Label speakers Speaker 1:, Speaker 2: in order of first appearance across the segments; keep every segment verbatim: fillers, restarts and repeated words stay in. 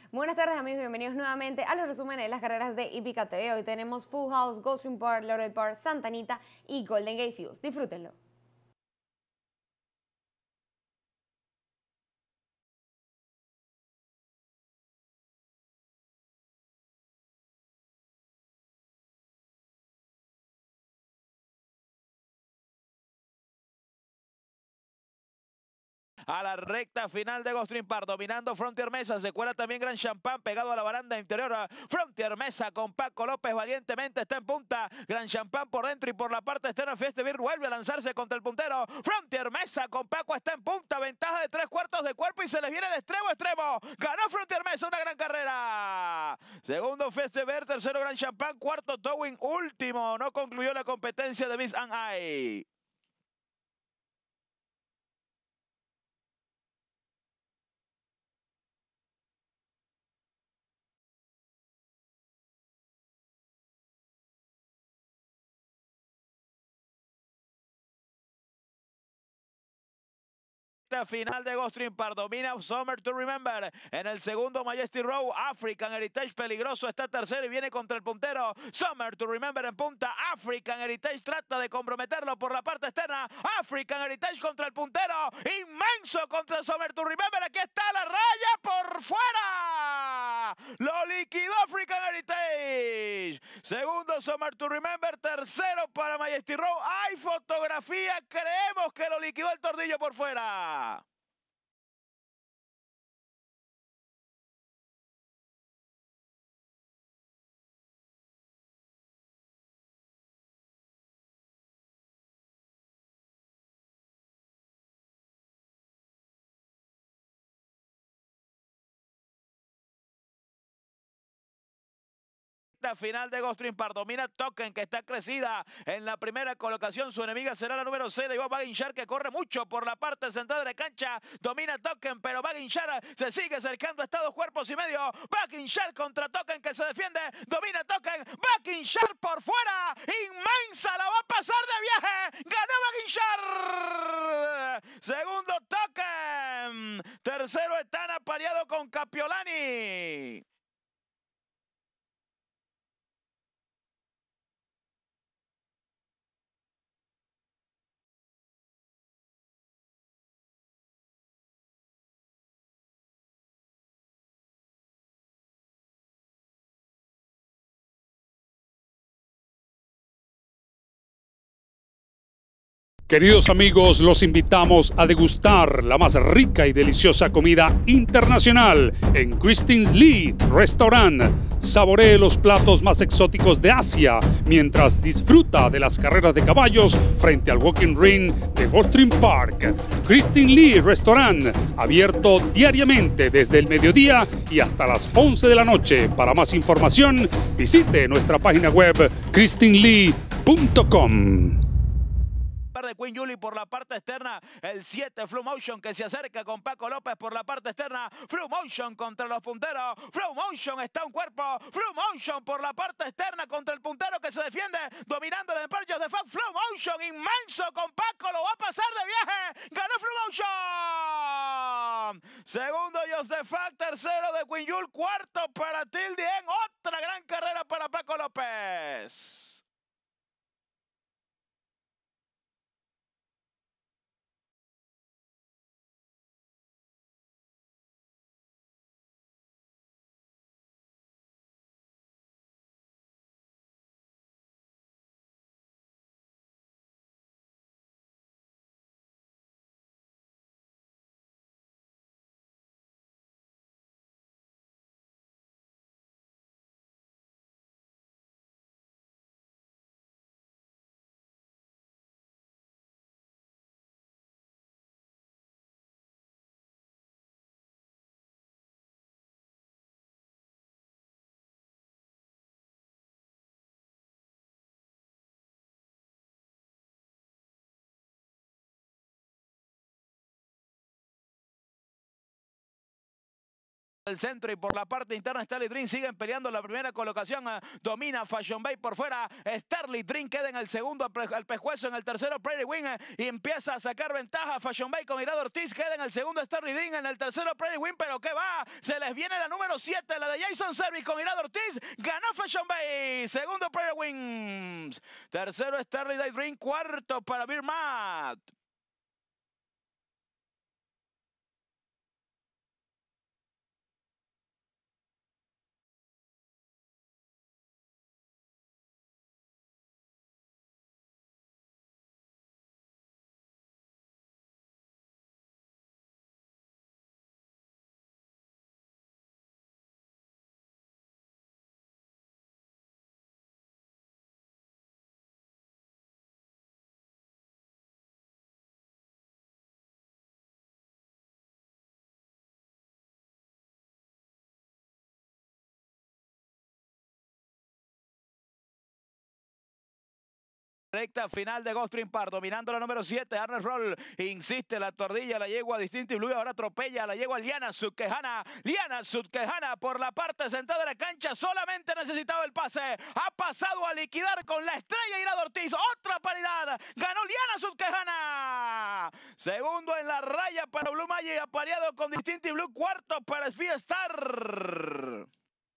Speaker 1: Buenas tardes amigos, bienvenidos nuevamente a los resúmenes de las carreras de Hípica T V. Hoy tenemos Full House, Gulfstream Park, Laurel Park, Santa Anita y Golden Gate Fields. Disfrútenlo.
Speaker 2: A la recta final de Gulfstream Park, dominando Frontier Mesa, se cuela también Gran Champán pegado a la baranda interior. Frontier Mesa con Paco López valientemente está en punta. Gran Champán por dentro y por la parte externa. Fiestevir vuelve a lanzarse contra el puntero. Frontier Mesa con Paco está en punta, ventaja de tres cuartos de cuerpo y se les viene de extremo a extremo. Ganó Frontier Mesa, una gran carrera. Segundo Fiestevir, tercero Gran Champán, cuarto Towing, último. No concluyó la competencia de Miss and I. Final de Gulfstream Park, domina Summer to Remember. En el segundo Majestic Row, African Heritage peligroso, está tercero y viene contra el puntero. Summer to Remember en punta. African Heritage trata de comprometerlo por la parte externa. African Heritage contra el puntero, inmenso contra Summer to Remember. Aquí está la raya por fuera, lo liquidó African Heritage. Segundo Summer to Remember, tercero para Majestic Row. Hay fotografía, creemos que lo liquidó el tordillo por fuera. Final de Gulfstream Park, domina Token, que está crecida en la primera colocación. Su enemiga será la número cero, y va Baginchar, que corre mucho por la parte central de la cancha. Domina Token, pero Baginchar se sigue acercando, está dos cuerpos y medio. Baginchar contra Token, que se defiende. Domina Token, Baginchar por fuera, inmensa, la va a pasar de viaje. Ganó Baginchar. Segundo Token, tercero están apareado con Capiolani.
Speaker 3: Queridos amigos, los invitamos a degustar la más rica y deliciosa comida internacional en Christine's Lee Restaurant. Saboree los platos más exóticos de Asia mientras disfruta de las carreras de caballos frente al Walking Ring de Gulfstream Park. Christine Lee Restaurant, abierto diariamente desde el mediodía y hasta las once de la noche. Para más información, visite nuestra página web christine lee punto com.
Speaker 2: De Queen Julie por la parte externa, el siete Flow Motion, que se acerca con Paco López por la parte externa. Flow Motion contra los punteros. Flow Motion está un cuerpo. Flow Motion por la parte externa contra el puntero, que se defiende, dominando el Empire of the Fog. Flow Motion inmenso con Paco, lo va a pasar de viaje. Ganó Flow Motion. Segundo Just the Fact, tercero de Queen Julie, cuarto para Tilde en otra gran carrera para Paco López. el centro y por la parte interna Starling Dream siguen peleando la primera colocación. Domina Fashion Bay por fuera. Starling Dream queda en el segundo al pescuezo. En el tercero Prairie Wing y empieza a sacar ventaja Fashion Bay con Irad Ortiz. Queda en el segundo Starling Dream. En el tercero Prairie Wing. Pero ¿qué va? Se les viene la número siete, la de Jason Service con Irad Ortiz. Ganó Fashion Bay. Segundo Prairie Wings. Tercero Starling Dream. Cuarto para Beer Mat. Recta final de Gulfstream Park, dominando la número siete, Arnes Roll, insiste la tordilla, la yegua Distinctive Blue, ahora atropella la yegua Liana Sudquejana, Liana Sudquejana por la parte central de la cancha, solamente necesitaba el pase, ha pasado a liquidar con la estrella Irad Ortiz, otra paridad, ganó Liana Sudquejana, segundo en la raya para Blue Magic, apareado con Distinctive Blue, cuarto para Speed Star.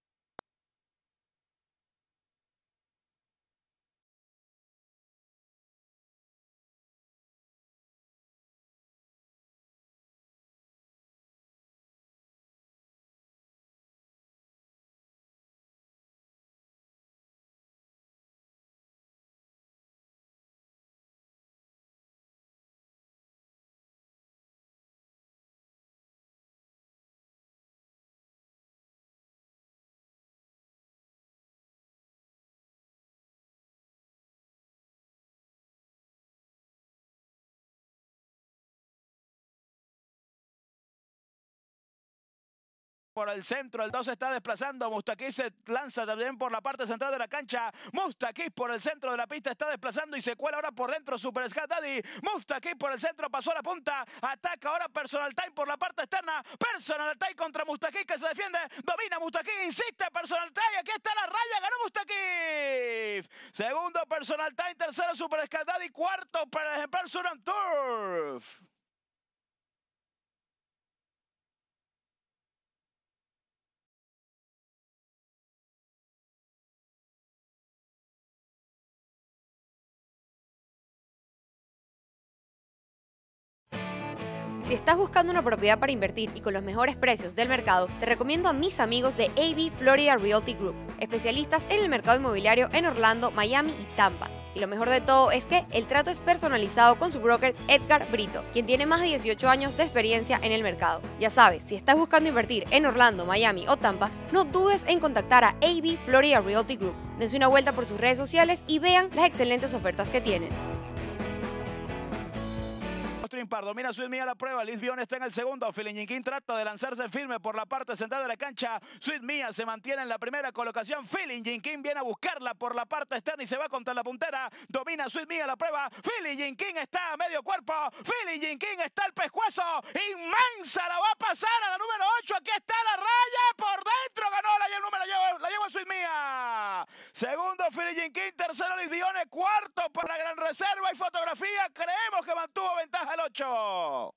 Speaker 2: Por el centro, el dos se está desplazando, Mustaquí se lanza también por la parte central de la cancha, Mustaquí por el centro de la pista está desplazando y se cuela ahora por dentro Super Scat Daddy, Mustaquí por el centro pasó a la punta, ataca ahora Personal Time por la parte externa, Personal Time contra Mustaquí que se defiende, domina Mustaquí, insiste Personal Time, aquí está la raya, ganó Mustaquí, segundo Personal Time, tercero Super Scat Daddy, cuarto para el ejemplar Suran Turf.
Speaker 1: Si estás buscando una propiedad para invertir y con los mejores precios del mercado, te recomiendo a mis amigos de A B Florida Realty Group, especialistas en el mercado inmobiliario en Orlando, Miami y Tampa. Y lo mejor de todo es que el trato es personalizado con su broker Edgar Brito, quien tiene más de dieciocho años de experiencia en el mercado. Ya sabes, si estás buscando invertir en Orlando, Miami o Tampa, no dudes en contactar a A B Florida Realty Group. Dense una vuelta por sus redes sociales y vean las excelentes ofertas que tienen.
Speaker 2: Par, domina Sweet Mia la prueba, Liz Bion está en el segundo, Feeling Jinkin trata de lanzarse firme por la parte central de la cancha, Sweet Mia se mantiene en la primera colocación, Feeling Jinkin viene a buscarla por la parte externa y se va contra la puntera, domina Sweet Mia la prueba, Feeling Jinkin está a medio cuerpo, Feeling Jinkin está al pescuezo, inmensa, la va a pasar a la número ocho, aquí está la raya, por dentro ganó la, el número, la lleva Sweet Mia, segundo Feeling Jinkin, tercero Liz Bion, cuarto para Gran Reserva y Fotografía, creemos que mantuvo ventaja el ocho.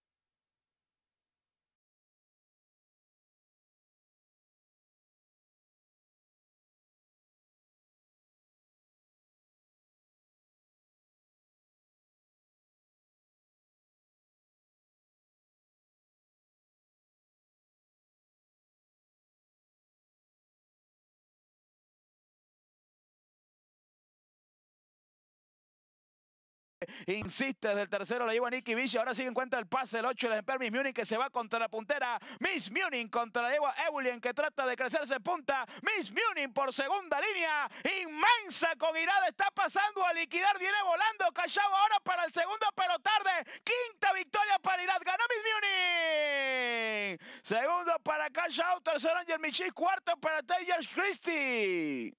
Speaker 2: Insiste desde el tercero, la lleva Nicky Vici, ahora sí encuentra el pase el ocho, el ejemplar Miss Munich que se va contra la puntera, Miss Munich contra la lleva Eulien que trata de crecerse en punta, Miss Munich por segunda línea, inmensa con Irad, está pasando a liquidar, viene volando Callao ahora para el segundo pero tarde, quinta victoria para Irad, ganó Miss Munich, segundo para Callao, tercero Angel Michis, cuarto para Taylor Christie.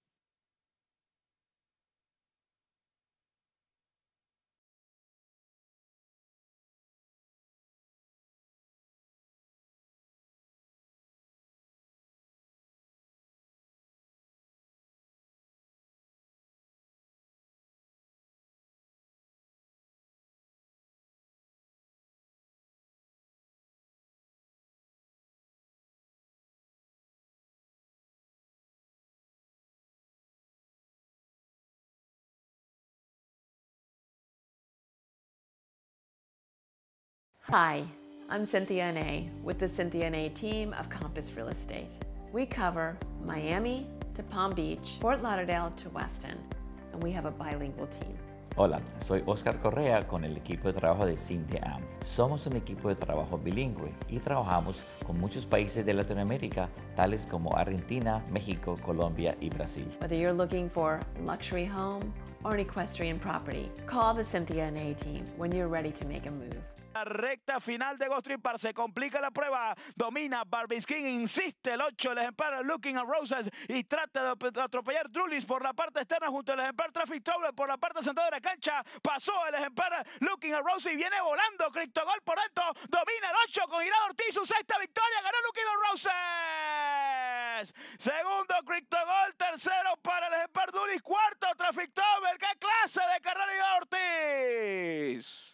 Speaker 4: Hi, I'm Cynthia Anay with the Cynthia Anay team of Compass Real Estate. We cover Miami to Palm Beach, Fort Lauderdale to Weston, and we have a bilingual team.
Speaker 5: Hola, soy Oscar Correa con el equipo de trabajo de Cynthia Am. Somos un equipo de trabajo bilingüe y trabajamos con muchos países de Latinoamérica, tales como Argentina, México, Colombia y Brasil.
Speaker 4: Whether you're looking for a luxury home or an equestrian property, call the Cynthia Anay team when you're ready to make a move.
Speaker 2: La recta final de Ghost Trip Park, se complica la prueba, domina Barbie Skin, insiste el ocho, el ejemplar Looking at Roses y trata de atropellar Drulis por la parte externa junto al ejemplar Traffic Trouble por la parte central de la cancha, pasó el ejemplar Looking at Roses y viene volando Criptogol por dentro, domina el ocho con Irado Ortiz, su sexta victoria, ganó Looking at Roses, segundo Criptogol, tercero para el ejemplar Drulis, cuarto Traffic Trouble, qué clase de carrera Irado Ortiz.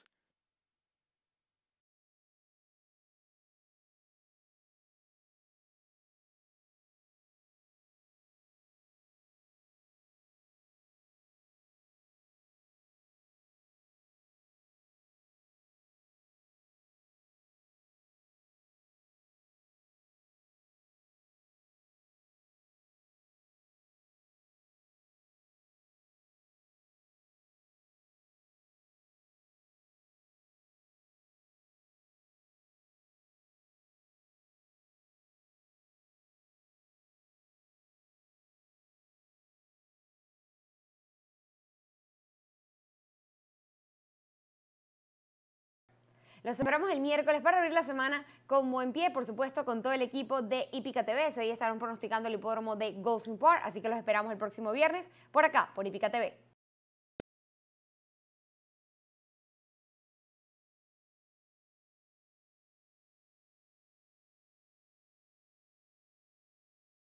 Speaker 1: Los esperamos el miércoles para abrir la semana como en pie, por supuesto, con todo el equipo de Hípica T V. Ese día estarán pronosticando el hipódromo de Gulfstream Park, así que los esperamos el próximo viernes por acá, por Hípica T V.